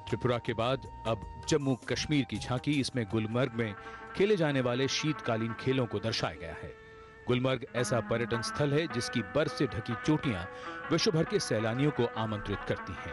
त्रिपुरा के बाद अब जम्मू कश्मीर की झांकी, इसमें गुलमर्ग में खेले जाने वाले शीतकालीन खेलों को दर्शाया गया है। गुलमर्ग ऐसा पर्यटन स्थल है जिसकी बर्फ से ढकी चोटियां विश्व भर के सैलानियों को आमंत्रित करती हैं।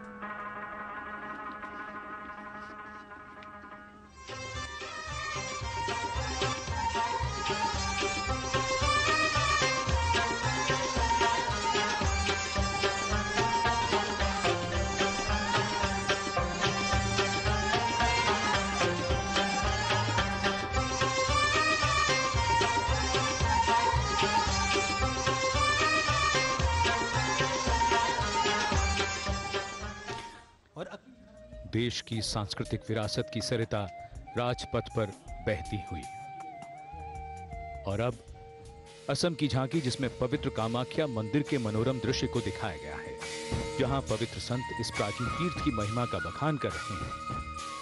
देश की सांस्कृतिक विरासत की सरिता राजपथ पर बहती हुई। और अब असम की झांकी, जिसमें पवित्र कामाख्या मंदिर के मनोरम दृश्य को दिखाया गया है, जहां पवित्र संत इस प्राचीन तीर्थ की महिमा का बखान कर रहे हैं।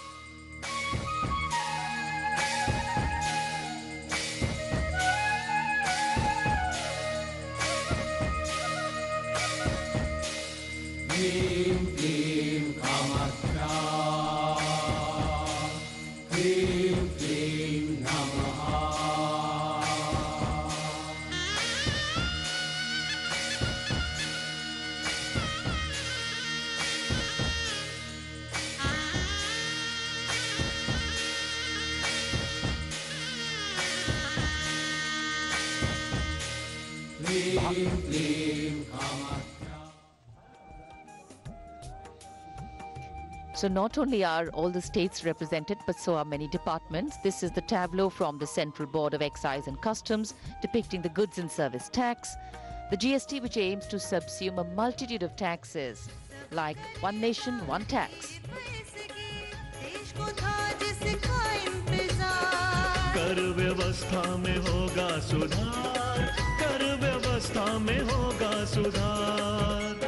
क्लीं क्लीं कामाख्या, क्लीं क्लीं नमः। क्लीं क्लीं Kamakhya. So not only are all the states represented, but so are many departments. This is the tableau from the Central Board of Excise and Customs, depicting the goods and service tax, the GST, which aims to subsume a multitude of taxes, like one nation, one tax. कर व्यवस्था में होगा सुधार, कर व्यवस्था में होगा सुधार।